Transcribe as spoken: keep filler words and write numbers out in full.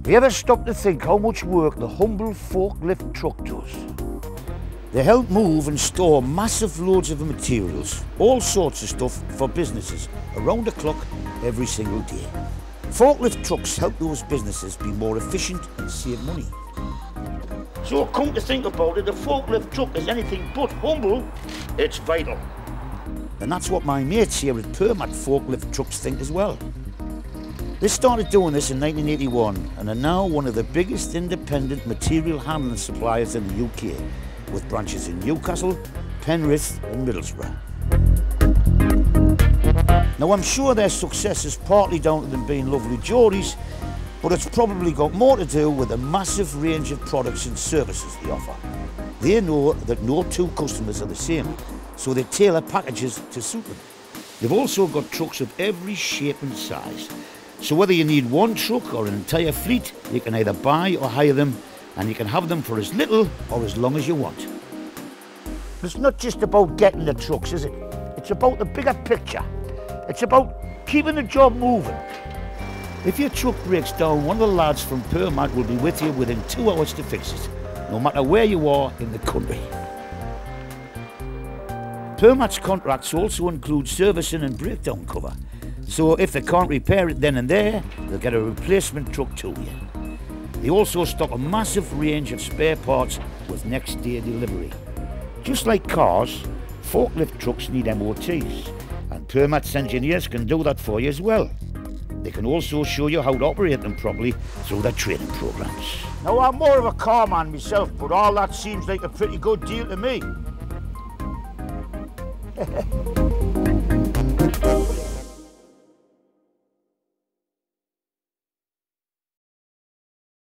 you ever stop to think how much work the humble forklift truck does? They help move and store massive loads of materials, all sorts of stuff for businesses, around the clock, every single day. Forklift trucks help those businesses be more efficient and save money. So come to think about it, the forklift truck is anything but humble, it's vital. And that's what my mates here at Permat Forklift Trucks think as well. They started doing this in nineteen eighty-one and are now one of the biggest independent material handling suppliers in the U K, with branches in Newcastle, Penrith and Middlesbrough. Now I'm sure their success is partly down to them being lovely Geordies, but it's probably got more to do with the massive range of products and services they offer. They know that no two customers are the same, so they tailor packages to suit them. They've also got trucks of every shape and size, so whether you need one truck or an entire fleet, you can either buy or hire them, and you can have them for as little or as long as you want. But it's not just about getting the trucks, is it? It's about the bigger picture. It's about keeping the job moving. If your truck breaks down, one of the lads from Permat will be with you within two hours to fix it, no matter where you are in the country. Permat's contracts also include servicing and breakdown cover, so if they can't repair it then and there, they'll get a replacement truck to you. They also stock a massive range of spare parts with next day delivery. Just like cars, forklift trucks need M O Ts, and Permat's engineers can do that for you as well. They can also show you how to operate them properly through their training programs. Now I'm more of a car man myself, but all that seems like a pretty good deal to me.